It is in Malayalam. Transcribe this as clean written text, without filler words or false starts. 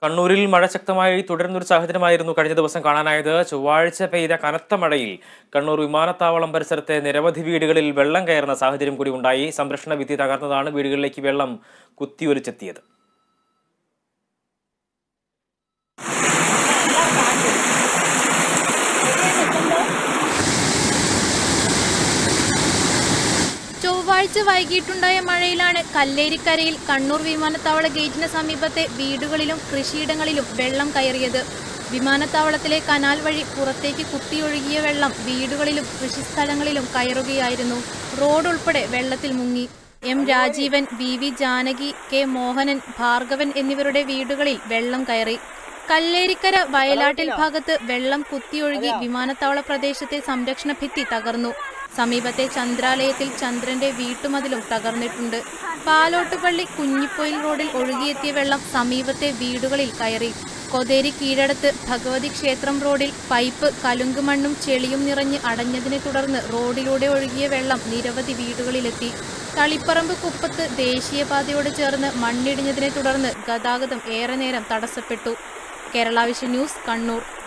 കണ്ണൂരിൽ മഴ ശക്തമായി തുടരുന്നൊരു സാഹചര്യമായിരുന്നു കഴിഞ്ഞ ദിവസം കാണാനായത്. ചൊവ്വാഴ്ച പെയ്ത കനത്ത മഴയിൽ കണ്ണൂർ വിമാനത്താവളം പരിസരത്തെ നിരവധി വീടുകളിൽ വെള്ളം കയറുന്ന സാഹചര്യം കൂടി ഉണ്ടായി. സംരക്ഷണ ഭിത്തി തകർന്നതാണ് വീടുകളിലേക്ക് വെള്ളം കുത്തിയൊലിച്ചെത്തിയത്. ചൊവ്വാഴ്ച വൈകിട്ടുണ്ടായ മഴയിലാണ് കല്ലേരിക്കരയിൽ കണ്ണൂർ വിമാനത്താവള ഗേറ്റിന് സമീപത്തെ വീടുകളിലും കൃഷിയിടങ്ങളിലും വെള്ളം കയറിയത്. വിമാനത്താവളത്തിലെ കനാൽ വഴി പുറത്തേക്ക് കുത്തിയൊഴുകിയ വെള്ളം വീടുകളിലും കൃഷിസ്ഥലങ്ങളിലും കയറുകയായിരുന്നു. റോഡ് ഉൾപ്പെടെ വെള്ളത്തിൽ മുങ്ങി. M Rajeevan, V Janaki, K Mohanan, Bhargavan എന്നിവരുടെ വീടുകളിൽ വെള്ളം കയറി. കല്ലേരിക്കര വയലാട്ടിൽ ഭാഗത്ത് വെള്ളം കുത്തിയൊഴുകി വിമാനത്താവള പ്രദേശത്തെ സംരക്ഷണ ഭിത്തി തകർന്നു. സമീപത്തെ ചന്ദ്രാലയത്തിൽ ചന്ദ്രന്റെ വീട്ടുമതിലും തകർന്നിട്ടുണ്ട്. പാലോട്ടുപള്ളി കുഞ്ഞിപ്പൊയിൽ റോഡിൽ ഒഴുകിയെത്തിയ വെള്ളം സമീപത്തെ വീടുകളിൽ കയറി. കൊതേരി കീഴടത്ത് ഭഗവതി ക്ഷേത്രം റോഡിൽ പൈപ്പ് കലുങ്കുമണ്ണും ചെളിയും നിറഞ്ഞ് അടഞ്ഞതിനെ തുടർന്ന് റോഡിലൂടെ ഒഴുകിയ വെള്ളം നിരവധി വീടുകളിലെത്തി. തളിപ്പറമ്പ് കുപ്പത്ത് ദേശീയപാതയോട് ചേർന്ന് മണ്ണിടിഞ്ഞതിനെ തുടർന്ന് ഗതാഗതം ഏറെ നേരം തടസ്സപ്പെട്ടു. Kerala vision news, Kannur.